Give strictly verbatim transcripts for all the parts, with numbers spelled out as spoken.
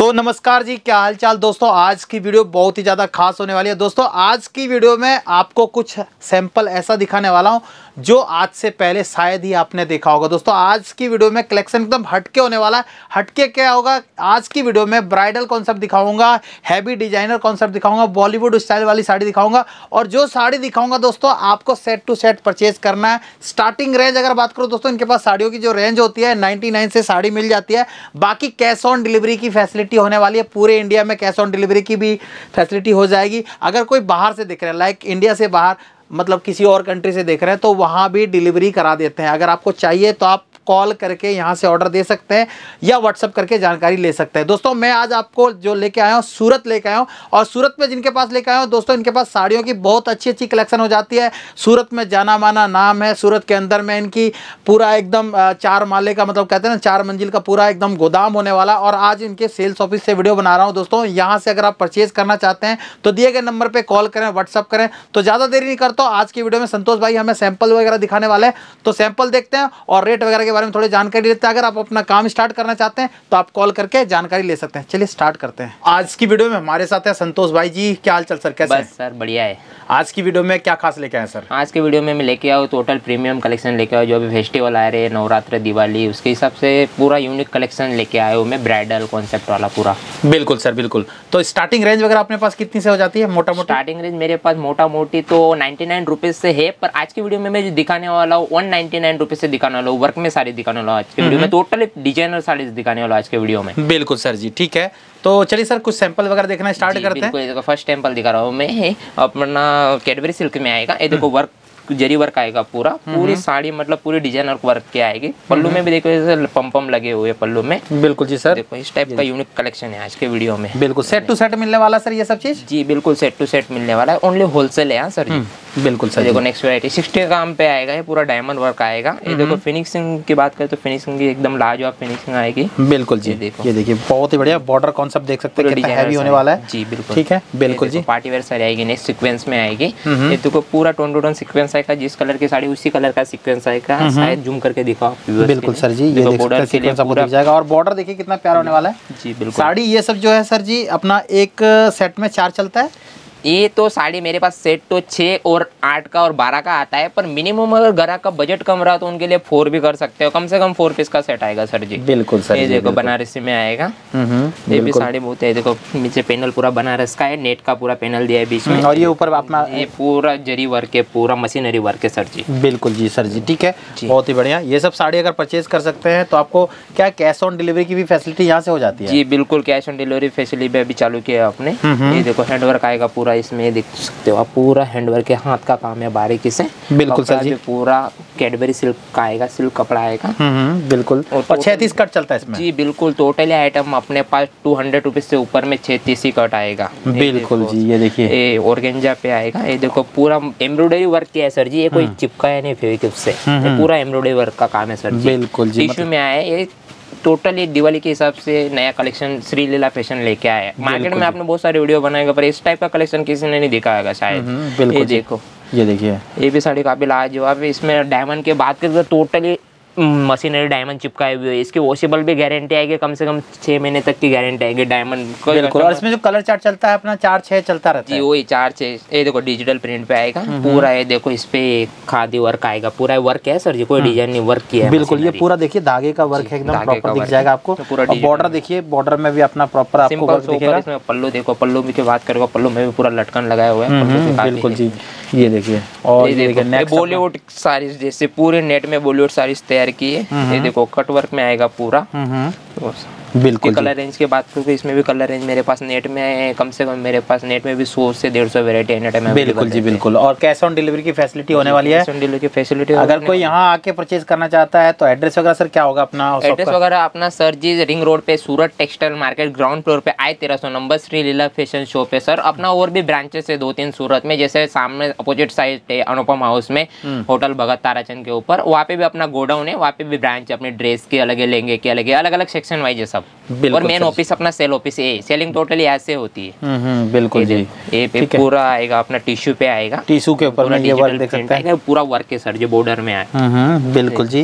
तो नमस्कार जी, क्या हाल चाल दोस्तों। आज की वीडियो बहुत ही ज़्यादा खास होने वाली है दोस्तों। आज की वीडियो में आपको कुछ सैंपल ऐसा दिखाने वाला हूं जो आज से पहले शायद ही आपने देखा होगा। दोस्तों आज की वीडियो में कलेक्शन एकदम हटके होने वाला है। हटके क्या होगा, आज की वीडियो में ब्राइडल कॉन्सेप्ट दिखाऊंगा, हैवी डिजाइनर कॉन्सेप्ट दिखाऊंगा, बॉलीवुड स्टाइल वाली साड़ी दिखाऊंगा। और जो साड़ी दिखाऊंगा दोस्तों आपको सेट टू सेट परचेज करना है। स्टार्टिंग रेंज अगर बात करूँ दोस्तों, इनके पास साड़ियों की जो रेंज होती है नाइन्टी नाइन से साड़ी मिल जाती है। बाकी कैश ऑन डिलीवरी की फैसिलिटी होने वाली है। पूरे इंडिया में कैश ऑन डिलीवरी की भी फैसिलिटी हो जाएगी। अगर कोई बाहर से देख रहे हैं, लाइक इंडिया से बाहर मतलब किसी और कंट्री से देख रहे हैं, तो वहाँ भी डिलीवरी करा देते हैं। अगर आपको चाहिए तो आप कॉल करके यहाँ से ऑर्डर दे सकते हैं या व्हाट्सअप करके जानकारी ले सकते हैं। दोस्तों मैं आज आपको जो लेके आया हूँ, सूरत लेके आया हूँ। और सूरत में जिनके पास लेके आया हूँ दोस्तों, इनके पास साड़ियों की बहुत अच्छी अच्छी कलेक्शन हो जाती है। सूरत में जाना माना नाम है। सूरत के अंदर में इनकी पूरा एकदम चार माले का, मतलब कहते हैं ना चार मंजिल का पूरा एकदम गोदाम होने वाला। और आज इनके सेल्स ऑफिस से वीडियो बना रहा हूँ दोस्तों। यहाँ से अगर आप परचेज करना चाहते हैं तो दिए गए नंबर पर कॉल करें, व्हाट्सअप करें। तो ज़्यादा देरी नहीं करता हूँ, आज की वीडियो में संतोष भाई हमें सैंपल वगैरह दिखाने वाले हैं। तो सैंपल देखते हैं और रेट वगैरह के बारे में थोड़ी जानकारी। अगर आप अपना काम स्टार्ट करना चाहते हैं तो आप कॉल करके जानकारी ले सकते हैं। चलिए स्टार्ट करते हैं। आज की वीडियो में हमारे साथ है संतोष भाई जी। क्या हाल चाल सर, कैसे बस सर बढ़िया है। आज की वीडियो में क्या खास लेके आए सर? आज की वीडियो में मैं लेके आऊँ टोटल प्रीमियम कलेक्शन लेके आऊँ। जो अभी फेस्टिवल आ रहे हैं, नवरात्र, दिवाली, उसके हिसाब से पूरा यूनिक कलेक्शन लेके आया हूँ मैं, ब्राइडल कॉन्सेप्ट वाला पूरा। बिल्कुल सर बिल्कुल। तो स्टार्टिंग रेंज वगैरह अपने पास कितनी से हो जाती है मोटा मोटा? स्टार्टिंग रेंज मेरे पास मोटा मोटी तो नाइन्टी नाइन रुपीज से है, पर आज की वीडियो में मैं जो दिखाने वाला हूँ वन नाइन्टी नाइन रुपीज से दिखाने वाला हूँ। वर्क में साड़ी दिखाने वाला हूँ आज की वीडियो में, टोटल डिजाइनर साड़ीज दिखाने वाला आज के वीडियो में। बिल्कुल सर जी, ठीक है। तो चलिए सर कुछ सैंपल वगैरह देखना स्टार्ट करते हैं। देखो फर्स्ट सैंपल दिखा रहा हूँ मैं, अपना कैडबरी सिल्क में आएगा। ये देखो वर्क, जरी वर्क आएगा पूरा, पूरी साड़ी मतलब पूरी डिजाइनर वर्क के आएगी। पल्लू में भी देखो जैसे पम पम लगे हुए पल्लू में। बिल्कुल जी सर, देखो इस टाइप का यूनिक कलेक्शन है आज के वीडियो में। बिल्कुल सेट टू सेट मिलने वाला सर ये सब चीज? जी बिल्कुल सेट टू सेट मिलने वाला है। ओनली होलसेल है सर जी। बिल्कुल सर। देखो नेक्स्ट वैरायटी सिक्सटी काम पे आएगा, ये पूरा डायमंड वर्क आएगा। ये देखो फिनिशिंग की बात करें तो फिनिशिंग की एकदम लाजवाब फिनिशिंग आएगी। बिल्कुल जी, देखो ये देखिए बहुत ही बढ़िया बॉर्डर कॉन्सेप्ट देख सकते हैं, कितना हैवी होने वाला है। जी बिल्कुल, ठीक है। बिल्कुल जी, पार्टी वेयर साड़ी आएगी, नेक्स्ट सीक्वेंस में आएगी। ये देखो पूरा टोन टू टोन सीक्वेंस आएगा, जिस कलर की साड़ी उसी कलर का सीक्वेंस आएगा। शायद जूम करके दिखाओ। बिल्कुल सर जी, ये बॉर्डर के लिए पूरा दिख जाएगा। और बॉर्डर देखिए कितना प्यारा होने वाला है। जी बिल्कुल। साड़ी ये सब जो है सर जी अपना एक सेट में चार चलता है। ये तो साड़ी मेरे पास सेट तो छः और आठ का और बारह का आता है, पर मिनिमम अगर ग्राहक का बजट कम रहा तो उनके लिए फोर भी कर सकते हो। कम से कम फोर पीस का सेट आएगा सर जी। बिल्कुल सर। ये देखो बनारसी में आएगा। ये भी साड़ी बहुत है। देखो नीचे पैनल पूरा बनारस का है, नेट का पूरा पैनल दिया है बीच में। और ये ऊपर अपना ये पूरा जरी वर्क है, पूरा मशीनरी वर्क है सर जी। बिल्कुल जी सर जी, ठीक है। बहुत ही बढ़िया। ये सब साड़ी अगर परचेज कर सकते हैं तो आपको क्या कैश ऑन डिलीवरी की भी फैसिलिटी यहाँ से हो जाती है? जी बिल्कुल, कैश ऑन डिलीवरी फैसिलिटी अभी चालू किया है आपने। ये देखो हैंड वर्क आएगा पूरा, इसमें देख सकते हो आप, पूरा हैंडवर्क के हाथ का काम है बारीकी से। बिल्कुल सर जी। पूरा कैडबरी सिल्क का आएगा, सिल्क कपड़ा आएगा। बिल्कुल। और छत्तीस कट चलता है इसमें? जी बिल्कुल, टोटली आइटम अपने पास टू हंड्रेड रुपीज से ऊपर में छत्तीस ही कट आएगा। बिल्कुल जी, ये देखिए ये ऑर्गेंजा पे आएगा। ये देखो पूरा एम्ब्रॉयडरी वर्क किया है सर जी। ये कोई चिपकाया नहीं फेविक्विक से, पूरा एम्ब्रॉयडरी वर्क का काम है सर जी। बिल्कुल जी। टिश्यू में आया ये टोटली दिवाली के हिसाब से नया कलेक्शन श्री लीला फैशन लेके आया है। मार्केट में आपने बहुत सारे वीडियो बनाएगा, पर इस टाइप का कलेक्शन किसी ने नहीं दिखाएगा शायद। बिल्कुल। ये देखो, ये देखिए ये भी साड़ी काफी लाजवाब है। इसमें डायमंड की बात करें तो टोटली मशीनरी डायमंड चिपकाए हुए है। इसकी वॉशेबल भी गारंटी आएगी, कम से कम छह महीने तक की गारंटी आएगी डायमंड। बिल्कुल। और इसमें जो कलर चार्ट चलता है अपना चार छह चलता रहता है। जी वही चार छह। ये देखो डिजिटल प्रिंट पे आएगा पूरा। ये देखो इस पे खादी वर्क आएगा, पूरा वर्क है सर जी, कोई डिजाइन नहीं, वर्क किया है। बिल्कुल। ये पूरा देखिए धागे का वर्क है, एकदम प्रॉपर दिख जाएगा आपको। और बॉर्डर देखिए, बॉर्डर में भी अपना प्रॉपर आपको वर्क दिखेगा। इसमें पल्लू देखो, पल्लू की बात करेगा, पल्लू में भी पूरा लटकन लगाया हुआ है। बिल्कुल जी, ये देखिए। और ये बॉलीवुड साड़ी जैसे पूरे नेट में बॉलीवुड साड़ीज तैयार की है। देखो कट वर्क में आएगा पूरा। तो बिल्कुल। कलर रेंज की बात करूँ तो इसमें भी कलर रेंज मेरे पास नेट में कम से कम मेरे पास नेट में भी सौ से डेढ़ सौ वेरायटी एनी टाइम। बिल्कुल जी बिल्कुल। और कैश ऑन डिलीवरी की फैसिलिटी होने वाली है। कैश ऑन डिलीवरी की फैसिलिटी अगर कोई यहाँ आके परचेज करना चाहता है तो एड्रेस वगैरह सर क्या होगा अपना? एड्रेस वगैरह अपना सर जी रिंग रोड पे Surat textile market ground floor पे आई तेरह सौ number Shri Leela fashion shop है सर। अपना और भी ब्रांचेस है दो तीन सूरत में, जैसे सामने अपोजिट साइड है अनुपम हाउस में होटल भगत ताराचंद के ऊपर, वहाँ पे भी अपना गोडाउन है, वहाँ पे भी ब्रांच अपने ड्रेस के अलग लेंगे के अलग अलग अलग सेक्शन वाइज है सब। और मेन ऑफिस अपना सेल ऑफिस है, सेलिंग टोटली ऐसे होती है। बिल्कुल जी। ये पे पूरा आएगा अपना टिश्यू पे आएगा, टिश्यू के ऊपर में ये वर्क देख सकते हैं, पूरा वर्क है सर जो बॉर्डर में आए। बिल्कुल जी।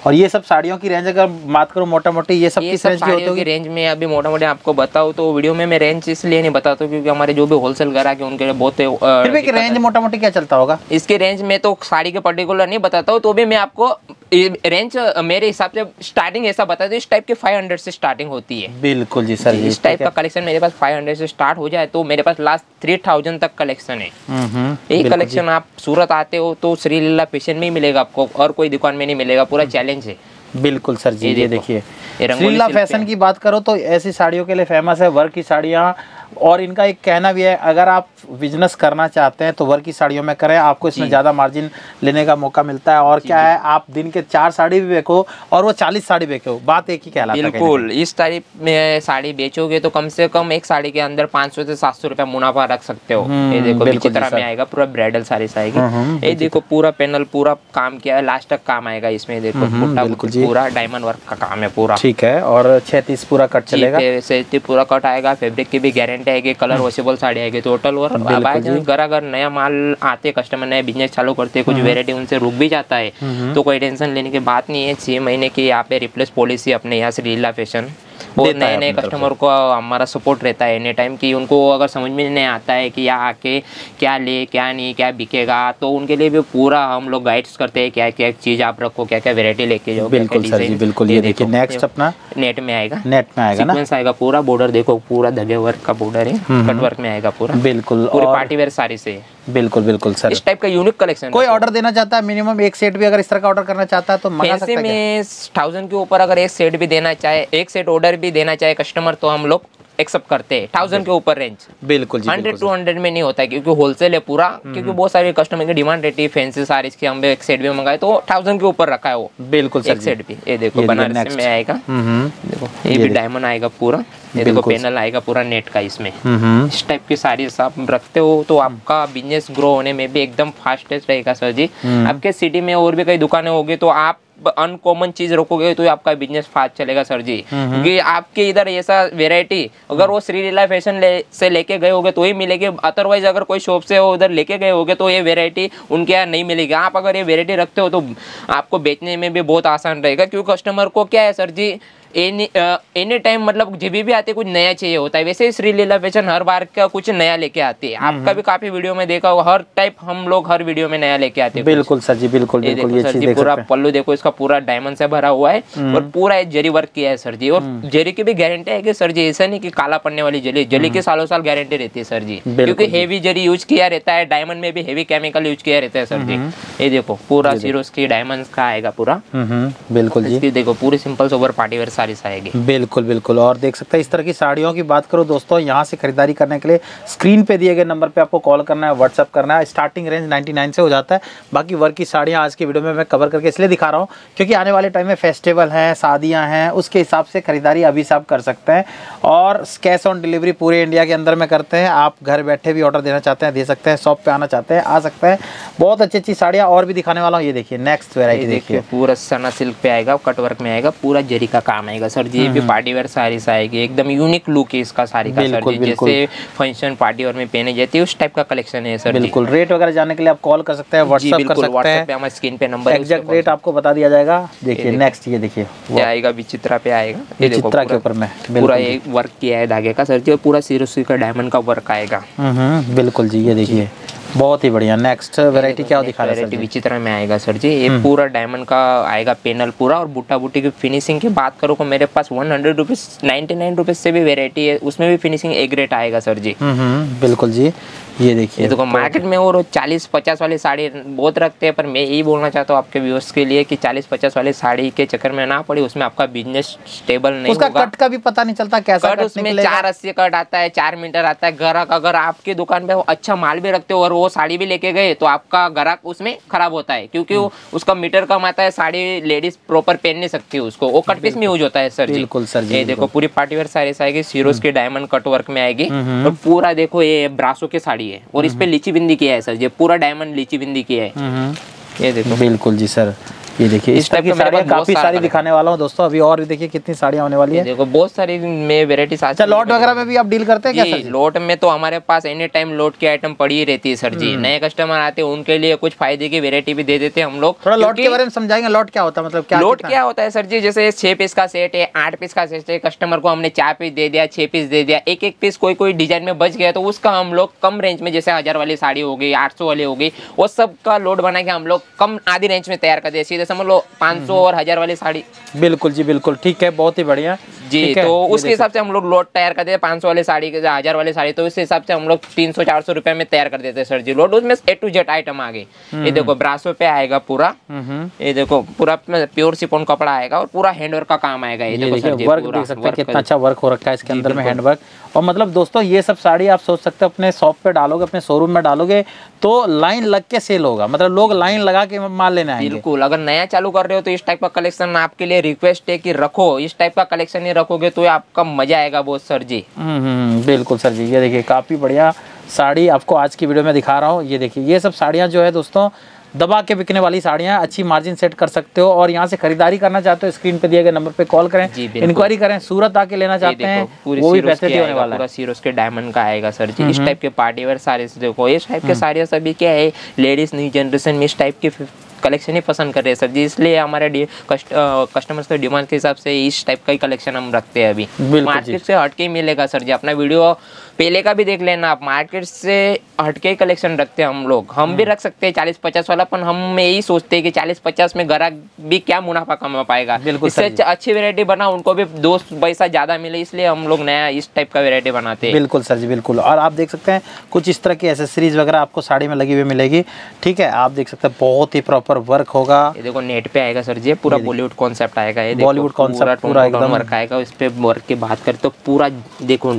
और ये सब साड़ियों की रेंज अगर बात करूँ मोटा मोटी, ये सब किस रेंज की होती होगी? रेंज में अभी मोटा मोटी आपको बताऊँ तो वीडियो में मैं रेंज इसलिए नहीं बताता हूँ क्योंकि हमारे जो भी होलसेल ग्राहक है उनके लिए बहुत फिर भी रेंज मोटा मोटी क्या चलता होगा? इसके रेंज में तो साड़ी के पर्टिकुलर नहीं बताता हूँ, तो भी मैं आपको रेंज मेरे हिसाब से स्टार्टिंग ऐसा बताते हैं, इस टाइप के पाँच सौ से स्टार्टिंग होती है। बिल्कुल जी सर, इस टाइप का कलेक्शन मेरे पास पाँच सौ से स्टार्ट हो जाए तो मेरे पास लास्ट तीन हज़ार तक कलेक्शन है। ये कलेक्शन आप सूरत आते हो तो श्री लीला फैशन में ही मिलेगा आपको, और कोई दुकान में नहीं मिलेगा, पूरा चैलेंज है। बिल्कुल सर जी, ये देखिए श्री लीला फैशन की बात करो तो ऐसी साड़ियों के लिए फेमस है, वर्क की साड़ियाँ। और इनका एक कहना भी है, अगर आप बिजनेस करना चाहते हैं तो वर्क की साड़ियों में करें, आपको इसमें ज़्यादा मार्जिन लेने का मौका मिलता है। और क्या है, आप दिन के चार साड़ी भी बेचो और वो चालीस साड़ी बेचो, बात एक ही कहलाता है। बिल्कुल, इस टाइप में साड़ी बेचोगे तो कम से कम एक साड़ी के अंदर पाँच सौ से सात सौ रुपया मुनाफा रख सकते हो। ये देखो विचित्रा में आएगा, पूरा ब्राइडल साड़ी आएगी। ये देखो पूरा पैनल पूरा काम किया है, लास्ट तक काम आएगा इसमें। देखो पूरा डायमंड वर्क का काम है पूरा, ठीक है। और छत्तीस पूरा कट चलेगा, छत्तीस पूरा कट आएगा। फैब्रिक की भी गारंटी आएगी, कलर वॉशेबल साड़ी आएगी टोटल। और अगर अगर नया माल आते कस्टमर नए बिजनेस चालू करते, कुछ वेरायटी उनसे रुक भी जाता है तो कोई टेंशन लेने की बात नहीं है। छह महीने की यहाँ पे रिप्लेस पॉलिसी अपने यहाँ श्री लीला फैशन, और नए नए कस्टमर को हमारा सपोर्ट रहता है एनी टाइम कि उनको अगर समझ में नहीं आता है कि यहाँ आके क्या ले क्या नहीं क्या बिकेगा, तो उनके लिए भी पूरा हम लोग गाइड्स करते हैं क्या क्या चीज़ आप रखो, क्या क्या वेरायटी लेके जाओ। बिल्कुल सर जी, बिल्कुल। ये देखिए नेक्स्ट अपना नेट में आएगा, नेट में आएगा ना, सीक्वेंस आएगा पूरा। बॉर्डर देखो पूरा धगे वर्क का बॉर्डर है, कट वर्क में आएगा पूरा। बिल्कुल, पूरी पार्टी वेयर साड़ी से। बिल्कुल बिल्कुल सर, इस टाइप का यूनिक कलेक्शन। कोई ऑर्डर देना चाहता है मिनिमम एक सेट भी अगर इस तरह का ऑर्डर करना चाहता है तो मंगा सकता है में थाउजेंड के ऊपर अगर एक सेट भी देना चाहे, एक सेट ऑर्डर भी देना चाहे कस्टमर, तो हम लोग एक्सेप्ट करते हैं। थाउजेंड के ऊपर रेंज बिल्कुल जी, हंड्रेड टू हंड्रेड में नहीं होता है क्योंकि होलसेल है पूरा। क्योंकि बहुत सारे कस्टमर की डिमांड रहती है फैंसी साड़ी की, हम एक सेट भी मंगाए तो थाउजेंड के ऊपर रखा है वो। बिल्कुल सर, एक सेट भी। ये देखो बनारस में आएगा, देखो ये भी डायमंड आएगा पूरा। ये देखो पैनल आएगा पूरा नेट का इसमें। इस टाइप की साड़ी आप रखते हो तो आपका बिजनेस ग्रो होने में भी एकदम फास्टेस्ट रहेगा सर जी। आपके सिटी में और भी कई दुकानें होगी तो आप अनकॉमन चीज रखोगे तो आपका बिजनेस फास्ट चलेगा सर जी। क्योंकि आपके इधर ऐसा वेरायटी अगर वो श्री लीला फैशन ले, से लेके गए होगे तो ही मिलेगी, अदरवाइज अगर कोई शॉप से वो उधर लेके गए होगे तो ये वेरायटी उनके यहाँ नहीं मिलेगी। आप अगर ये वेरायटी रखते हो तो आपको बेचने में भी बहुत आसान रहेगा, क्योंकि कस्टमर को क्या है सर जी, एनी एनी टाइम मतलब जब भी आते कुछ नया चाहिए होता है। वैसे ही श्री लीला फैशन हर बार का कुछ नया लेके आती है। आपका भी काफी वीडियो में देखा होगा, हर टाइप हम लोग हर वीडियो में नया लेके आते हैं। बिल्कुल सर जी, बिल्कुल बिल्कुल। ये सर जी पूरा पल्लू देखो, इसका पूरा डायमंड से भरा हुआ है और पूरा जरी वर्क किया है सर जी। और जरी की भी गारंटी है कि सर जी ऐसा नहीं कि काला पड़ने वाली जली, जली की सालों साल गारंटी रहती है सर जी, क्योंकि हेवी जरी यूज किया रहता है। डायमंड में भी हेवी केमिकल यूज किया रहता है सर जी। ये देखो पूरा सीरोज की डायमंड का आएगा पूरा। बिल्कुल जी, देखो पूरी simple sober party wear sari आएगी। बिल्कुल बिल्कुल। और देख सकते हैं इस तरह की साड़ियों की बात करो दोस्तों, यहाँ से खरीदारी करने के लिए स्क्रीन पे दिए गए नंबर पे आपको कॉल करना है, व्हाट्सअप करना है। स्टार्टिंग रेंज निन्यानवे से हो जाता है। बाकी वर्क की साड़ियाँ आज की वीडियो में मैं कवर करके इसलिए दिखा रहा हूँ क्योंकि आने वाले टाइम में फेस्टिवल हैं, शादियाँ हैं, उसके हिसाब से खरीदारी अभी से आप कर सकते हैं। और कैश ऑन डिलीवरी पूरे इंडिया के अंदर में करते हैं। आप घर बैठे भी ऑर्डर देना चाहते हैं दे सकते हैं, शॉप पे आना चाहते हैं आ सकते हैं। बहुत अच्छी अच्छी साड़ियाँ और भी दिखाने वाला हूँ। ये देखिए नेक्स्ट वेरायटी देखिए, पूरा सना सिल्क पे आएगा, कट वर्क में आएगा, पूरा जरी का काम आएगा सर जी। ये भी पार्टी वेयर साड़ी आएगी, एकदम यूनिक लुक है इसका साड़ी का सर जी। जैसे फंक्शन पार्टी वेयर में पहने जाती है उस टाइप का कलेक्शन है सर। बिल्कुल। रेट वगैरह जानने के लिए आप कॉल कर सकते हैं, व्हाट्सएप कर सकते हैं, हमारे स्क्रीन पे नंबर एग्जैक्ट रेट आपको बता दिया जाएगा। देखिए नेक्स्ट ये देखिए ये आएगा विचित्रा पे आएगा। ये विचित्रा के ऊपर में पूरा ये वर्क किया है धागे का सर जी, और पूरा सिरोस्की का डायमंड का वर्क आएगा। बिल्कुल जी, ये देखिए बहुत ही बढ़िया। नेक्स्ट वैरायटी क्या दिखा रहा है सर जी? विचित्रा में आएगा सर जी। ये पूरा डायमंड का आएगा पैनल पूरा। और बूटा बूटी की फिनिशिंग की बात करो तो मेरे पास one hundred rupees ninety nine rupees से भी वेरायटी है, उसमें भी फिनिशिंग एक रेट आएगा सर जी। बिल्कुल जी, ये देखिए ये देखो मार्केट में और चालीस पचास वाली साड़ी बहुत रखते हैं, पर मैं यही बोलना चाहता हूँ आपके व्यूअर्स के लिए कि चालीस पचास वाली साड़ी के चक्कर में ना पड़े, उसमें आपका बिजनेस स्टेबल नहीं उसका होगा। कट का भी पता नहीं चलता कैसा कट, उसमें चार अस्सी कट आता है, चार मीटर आता है। ग्राहक अगर आपकी दुकान पे अच्छा माल भी रखते हो और वो साड़ी भी लेके गए तो आपका ग्राहक उसमें खराब होता है, क्योंकि उसका मीटर कम आता है, साड़ी लेडीज प्रॉपर पहन नहीं सकती उसको, वो कट पीस में यूज होता है सर जी। बिल्कुल सर जी। ये देखो पूरी पार्टी वेयर साड़ी आएगी, सीरोज के डायमंड कट वर्क में आएगी। और पूरा देखो ये ब्रासो की साड़ी है और इस पे लीची बिंदी किया है सर जी, पूरा डायमंड लीची बिंदी किया है। ये देखो बिल्कुल जी सर, ये देखिए इस टाइप की साड़ियाँ काफी सारी दिखाने वाला हूँ दोस्तों। अभी और भी देखिए कितनी साड़ियाँ होने वाली है। देखो बहुत सारी में वेराइटीज। अच्छा, लॉट वगैरह में भी आप डील करते हैं क्या सर जी? लॉट में तो हमारे पास एनी टाइम लॉट की आइटम पड़ी ही रहती है सर जी। नए कस्टमर आते हैं उनके लिए कुछ फायदे की वेरायटी भी दे देते हैं हम लोग। थोड़ा लॉट के बारे में समझाएंगे, लॉट क्या होता है, मतलब क्या लॉट क्या होता है सर जी? जैसे छह पीस का सेट है, आठ पीस का सेट है, कस्टमर को हमने चार पीस दे दिया, छह पीस दे दिया, एक एक पीस कोई कोई डिजाइन में बच गया तो उसका हम लोग कम रेंज में, जैसे हजार वाली साड़ी हो गई, आठ सौ वाली हो गई, वो सब का लोड बना के हम लोग कम आधी रेंज में तैयार कर दिया। सीधे समझ लो पाँच सौ और हजार वाली साड़ी। बिल्कुल जी बिल्कुल, ठीक है, बहुत ही बढ़िया जी। तो उसके हिसाब से हम लोग लोड तैयार कर देते हैं। पाँच सौ वाली साड़ी के हजार वाली साड़ी तो उस हिसाब से हम लोग तीन सौ चार सौ रुपए में तैयार कर देते हैं सर जी लोड। उसमें ए टू जेड आइटम आ गई। ये देखो ब्रासो पे आएगा पूरा, ये देखो पूरा प्योर सिफॉन कपड़ा आएगा और पूरा हैंडवर्क का काम आएगा। ये देखो सर जी वर्क देख सकते हैं कितना अच्छा वर्क हो रखा है इसके अंदर में, हैंडवर्क। और मतलब दोस्तों ये सब साड़ी आप सोच सकते हो अपने शॉप पे डालोगे, अपने शोरूम में डालोगे तो लाइन लग के सेल होगा, मतलब लोग लाइन लगा के माल लेने आएंगे। बिल्कुल, अगर नया चालू कर रहे हो तो इस टाइप का कलेक्शन आपके लिए रिक्वेस्ट है कि रखो। इस टाइप का कलेक्शन ही रखोगे तो आपका मजा आएगा बहुत सर जी। हम्म बिल्कुल सर जी। ये देखिए काफी बढ़िया साड़ी आपको आज की वीडियो में दिखा रहा हूँ। ये देखिए ये सब साड़ियाँ जो है दोस्तों दबा के बिकने वाली साड़ियाँ, अच्छी मार्जिन सेट कर सकते हो। और यहाँ से खरीदारी करना चाहते हो स्क्रीन पे दिए गए नंबर पे कॉल करें, इंक्वायरी करें। सूरत आके लेना चाहते हैं वो भी पैसे होने वाला है। पूरा सीरोज के डायमंड का आएगा सर जी। इस टाइप के पार्टी वेयर साड़ी देखो, इस टाइप के साड़ियाँ सभी क्या है, लेडीज न्यू जनरेशन में इस टाइप की कलेक्शन ही पसंद कर रहे हैं सर जी। इसलिए हमारे कस्ट, कस्टमर्स के डिमांड के हिसाब से इस टाइप का ही कलेक्शन हम रखते हैं। अभी मार्केट से हटके ही मिलेगा सर जी। अपना वीडियो पहले का भी देख लेना आप, मार्केट से हटके ही कलेक्शन रखते हैं हम लोग। हम भी रख सकते हैं चालीस पचास वाला, पर हम यही सोचते हैं कि चालीस पचास में ग्राहक भी क्या मुनाफा कमा पाएगा। इससे अच्छी वेरायटी बना, उनको भी दो पैसा ज्यादा मिले, इसलिए हम लोग नया इस टाइप का वेरायटी बनाते हैं। बिल्कुल सर जी बिल्कुल। और आप देख सकते हैं कुछ इस तरह की एसेसरीज वगैरह आपको साड़ी में लगी हुई मिलेगी। ठीक है, आप देख सकते हैं बहुत ही प्रॉपर वर्क होगा। ये देखो नेट पे आएगा सर जी, पूरा बॉलीवुड कॉन्सेप्ट आएगा। ये बॉलीवुड कॉन्सेप्ट पूरा एकदम वर्क आएगा। इस पे वर्क की बात करें तो पूरा देखो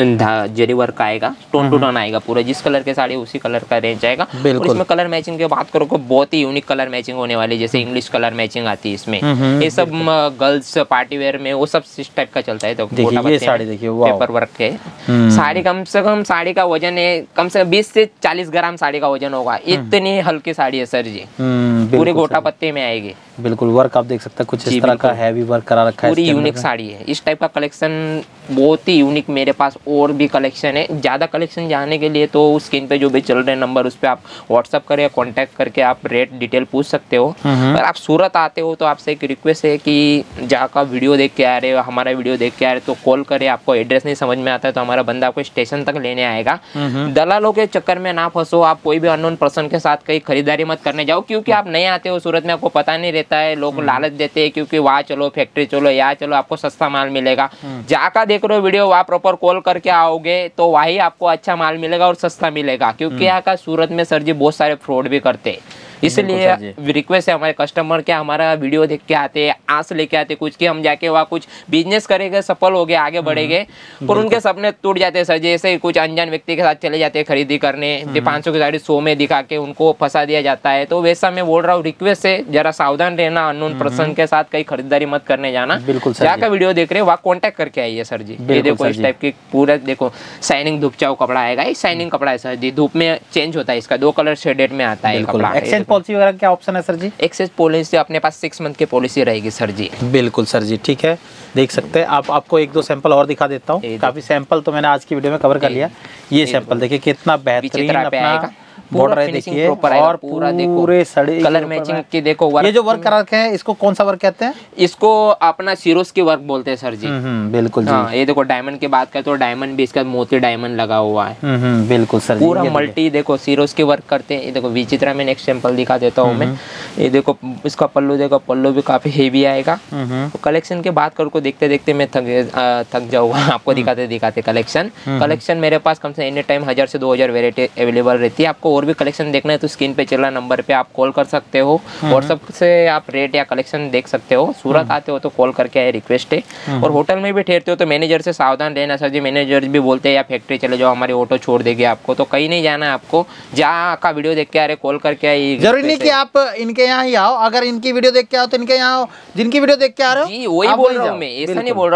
जरी वर्क आएगा, टोन टू टोन आएगा पूरा। जिस कलर के साड़ी उसी कलर का रेंज आएगा। और इसमें कलर मैचिंग की बात करो तो बहुत ही यूनिक कलर मैचिंग होने वाली है। जैसे इंग्लिश कलर मैचिंग आती है इसमें, ये सब गर्ल्स पार्टी वेयर में वो सब इस टाइप का चलता है। तो ये साड़ी देखिए पेपर वर्क के साड़ी, कम से कम साड़ी का वजन है कम से कम बीस से चालीस ग्राम साड़ी का वजन होगा। इतनी हल्की साड़ी है सर जी, पूरे गोटा पत्ते में आएगी। बिल्कुल वर्क आप देख सकते हैं कुछ इस तरह का हैवी वर्क करा रखा है। पूरी यूनिक साड़ी है। इस टाइप का कलेक्शन बहुत ही यूनिक मेरे पास और भी कलेक्शन है। ज़्यादा कलेक्शन जानने के लिए तो स्क्रीन पे जो भी चल रहे नंबर उस पर आप व्हाट्सअप करें, कांटेक्ट करके आप रेट डिटेल पूछ सकते हो। अगर आप सूरत आते हो तो आपसे एक रिक्वेस्ट है कि जहाँ का वीडियो देख के आ रहे हो, हमारा वीडियो देख के आ रहे हो तो कॉल करें। आपको एड्रेस नहीं समझ में आता है तो हमारा बंदा आपको स्टेशन तक लेने आएगा। दलालों के चक्कर में ना फंसो। आप कोई भी अननोन पर्सन के साथ कहीं खरीदारी मत करने जाओ, क्योंकि आप नए आते हो सूरत में, आपको पता नहीं रहता है। लोग लालच देते हैं क्योंकि वहाँ चलो फैक्ट्री चलो, यहाँ चलो आपको सस्ता माल मिलेगा। जहाँ का देख रहे हो वीडियो वहाँ प्रॉपर कॉल करके आओगे तो वही आपको अच्छा माल मिलेगा और सस्ता मिलेगा। क्योंकि यहाँ का सूरत में सर जी बहुत सारे फ्रॉड भी करते हैं। इसलिए रिक्वेस्ट है हमारे कस्टमर के, हमारा वीडियो देख के आते हैं, आस लेके आते कुछ कि हम जाके वहाँ कुछ बिजनेस करेंगे, सफल हो गए, आगे बढ़ेंगे, पर उनके सपने टूट जाते हैं सर। जैसे कुछ अनजान व्यक्ति के साथ चले जाते हैं खरीदी करने, पाँच सौ की साड़ी सौ में दिखा के उनको फंसा दिया जाता है। तो वैसा मैं बोल रहा हूँ, रिक्वेस्ट है जरा सावधान रहना, अननोन पर्सन के साथ कहीं खरीदारी मत करने जाना। जहाँ का वीडियो देख रहे हो वहाँ कॉन्टेक्ट करके आइए सर जी। ये देखो इस टाइप की पूरा देखो शाइनिंग धूप चाव कपड़ा आएगा। ये शाइनिंग कपड़ा है सर जी, धूप में चेंज होता है इसका, दो कलर शेडेड में आता है कपड़ा। एक्सचेंज पॉलिसी वगैरह क्या ऑप्शन है सर जी? एक्सेस पॉलिसी अपने पास सिक्स मंथ की पॉलिसी रहेगी सर जी। बिल्कुल सर जी, ठीक है, देख सकते हैं आप। आपको एक दो सैंपल और दिखा देता हूँ। काफी सैंपल तो मैंने आज की वीडियो में कवर कर लिया। ये सैंपल देखिए कितना बेहतरीन अपना बॉर्डर है देखिए, और पूरा पूरे सड़ी कलर मैचिंग की देखो वर्क। ये जो वर्क करा रखे हैं इसको कौन सा वर्क कहते हैं? इसको अपना सीरोस की वर्क बोलते हैं सर जी। बिल्कुल जी। हाँ, ये देखो डायमंड की बात करें तो डायमंड भी इसका मोती डायमंड लगा हुआ है। बिल्कुल सर, पूरा मल्टी देखो सीरोस की वर्क करते हैं। ये देखो विचित्रा में नेक्स्ट सैंपल दिखा देता हूँ मैं। ये देखो इसका पल्लू देखो, पल्लू भी काफी हेवी आएगा। कलेक्शन की बात करो देखते देखते मैं थक थक जाऊंगा आपको दिखाते दिखाते कलेक्शन। कलेक्शन मेरे पास कम से एनी टाइम हजार से दो हजार वेरायटी अवेलेबल रहती है। आपको और भी कलेक्शन देखना है तो स्क्रीन पे चल रहा नंबर पे आप कॉल कर सकते हो। व्हाट्सएप से आप रेट या कलेक्शन देख सकते हो। सूरत आते हो तो कॉल करके आए, रिक्वेस्ट है। और होटल में भी ठहरते हो तो मैनेजर से सावधान रहना सर जी। मैनेजर भी बोलते हैं या फैक्ट्री चले जाओ, हमारी ऑटो छोड़ देगी आपको। तो कहीं नहीं जाना है आपको, जहाँ का वीडियो देख के आ रहे कॉल करके आए। जरूरी नहीं कि आप इनके यहाँ ही आओ, अगर इनकी वीडियो देख के आओ तो इनके यहाँ आओ, जिनकी वीडियो देख के आ रहे हो जी वही बोल रहा हूँ मैं, ऐसा नहीं बोल रहा हूँ। पर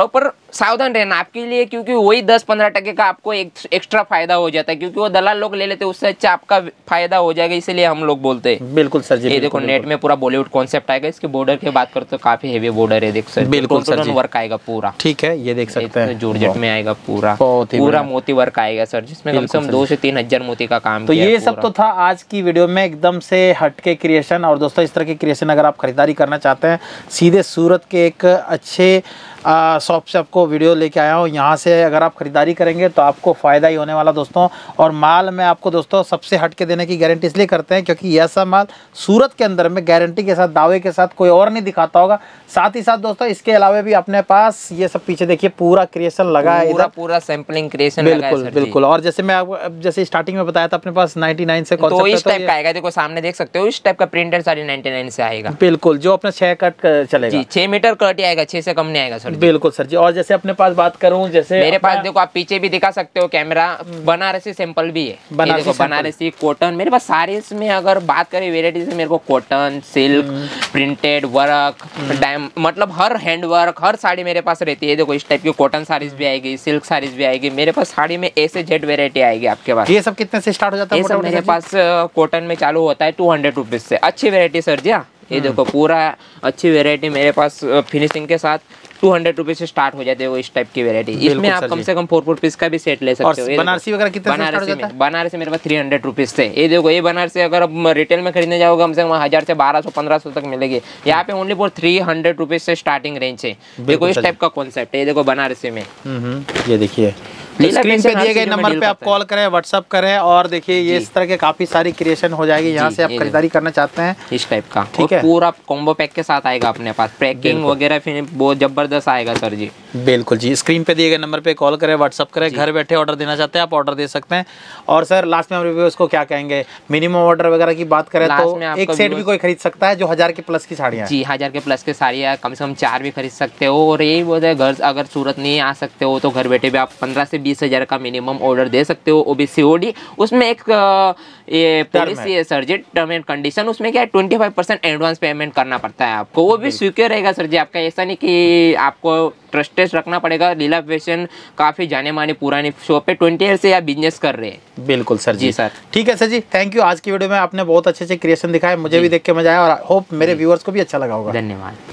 सावधान रहना आपके लिए, क्योंकि वही दस पंद्रह टके का आपको एक एक्स्ट्रा फायदा हो जाता है, क्योंकि वो दलाल लोग ले लेते हैं, उससे अच्छा आपका फायदा हो जाएगा, इसलिए हम लोग बोलते हैं। बिल्कुल सर जी। ये देखो नेट में पूरा बॉलीवुड कॉन्सेप्ट आएगा। इसके बॉर्डर की बात करते तो काफी हेवी बॉर्डर है, देख सकते हैं। बिल्कुल सर जी, वर्क आएगा पूरा, ठीक है, ये देख सकते हैं जॉर्जेट में आएगा पूरा, पूरा मोती वर्क आएगा सर, जिसमें कम से कम दो से तीन हजार मोती का काम। तो ये सब तो था आज की वीडियो में एकदम से हटके क्रिएशन। और दोस्तों इस तरह के क्रिएशन अगर आप खरीदारी करना चाहते हैं, सीधे सूरत के एक अच्छे शॉप से आपको वीडियो लेके आया हूँ। यहाँ से अगर आप खरीदारी करेंगे तो आपको फ़ायदा ही होने वाला दोस्तों। और माल में आपको दोस्तों सबसे हट के देने की गारंटी इसलिए करते हैं क्योंकि यह सब माल सूरत के अंदर में गारंटी के साथ, दावे के साथ कोई और नहीं दिखाता होगा। साथ ही साथ दोस्तों इसके अलावा भी अपने पास ये सब पीछे देखिए पूरा क्रिएशन लगा है, पूरा पूरा सैंपलिंग क्रिएशन बिल्कुल बिल्कुल। और जैसे मैं आपको जैसे स्टार्टिंग में बताया था अपने पास निन्यानवे से तो इस टाइप का आएगा, देखो सामने देख सकते हो, इस टाइप का प्रिंटर साढ़े निन्यानवे से आएगा। बिल्कुल, जो अपना छह कट चलेगा, छह मीटर कट ही आएगा, छह से कम नहीं आएगा सर। बिल्कुल सर जी। और जैसे अपने पास बात करूं, जैसे मेरे पास देखो आप पीछे भी दिखा सकते हो कैमरा, बनारसी सैंपल भी है, बनारसी बनारसी कॉटन मेरे पास सारे। इसमें अगर बात करें वेराइटी से, मेरे को कॉटन, सिल्क, प्रिंटेड वर्क, मतलब हर हैंड वर्क, हर साड़ी मेरे पास रहती है। देखो इस टाइप की कॉटन साड़ीज भी आएगी, सिल्क साड़ीज भी आएगी मेरे पास, साड़ी में ए से जेड वेराइटी आएगी आपके पास। ये सब कितने से स्टार्ट हो जाता है? ये सब मेरे पास कॉटन में चालू होता है टू हंड्रेड रुपीज से, अच्छी वेराइटी सर जी। ये देखो पूरा अच्छी वेराइटी मेरे पास फिनिशिंग के साथ टू हंड्रेड रुपीज से स्टार्ट हो जाते हैं वो इस टाइप की वेराइटी। इसमें आप कम से कम फोर फोर पीस का भी सेट ले सकते हो। बनारसी वगैरह कितने से स्टार्ट हो जाता है? बनारसी मेरे पास थ्री हंड्रेड रुपीज से। ये देखो ये बनारसी अगर आप रिटेल में खरीदने जाओगे कम से कम हजार से बारह सौ पंद्रह सौ तक मिलेगी। यहाँ पे only for three hundred rupees से स्टार्टिंग रेंज है। देखो इस टाइप का कॉन्सेप्ट है, ये देखो बनारसी में। ये देखिए स्क्रीन पे दिए गए नंबर पे आप कॉल करें, व्हाट्सअप करें, और देखिए ये इस तरह के काफी सारी क्रिएशन हो जाएगी। यहाँ से आप खरीदारी करना चाहते हैं इस टाइप का, ठीक है, पूरा कॉम्बो पैक के साथ आएगा अपने पास। पैकिंग वगैरह फिर बहुत जबरदस्त आएगा सर जी। बिल्कुल जी, स्क्रीन पे दिए गए नंबर पे कॉल करें, व्हाट्सअप करें, घर बैठे ऑर्डर देना चाहते हैं आप ऑर्डर दे सकते हैं। और सर लास्ट में हम रिव्यूअर्स को क्या कहेंगे? मिनिमम ऑर्डर वगैरह की बात करें तो एक सेट भी कोई खरीद सकता है जो हजार के प्लस की साड़ियाँ? जी, हजार के प्लस की साड़ियाँ कम से कम चार भी खरीद सकते हो। और यही बोलते हैं घर अगर सूरत नहीं आ सकते हो तो घर बैठे भी आप पंद्रह से बीस हजार का मिनिमम ऑर्डर दे सकते हो, वो भी सीओडी। उसमें एक ये पॉलिसी है सर जी, टर्म एंड कंडीशन, उसमें क्या है twenty five percent advance payment करना पड़ता है आपको, वो भी सिक्योर रहेगा सर जी आपका। ऐसा नहीं कि आपको ट्रस्टेड रखना पड़ेगा। लीला फैशन काफी जाने मानी पुरानी शॉप है, ट्वेंटी ईयर से आप बिजनेस कर रहे हैं। बिल्कुल सर जी, जी सर। ठीक है सर जी, थैंक यू। आज की वीडियो में आपने बहुत अच्छे अच्छे क्रिएशन दिखाए, मुझे भी देख के मजा आया और होप मेरे व्यूअर्स को भी अच्छा लगा होगा। धन्यवाद।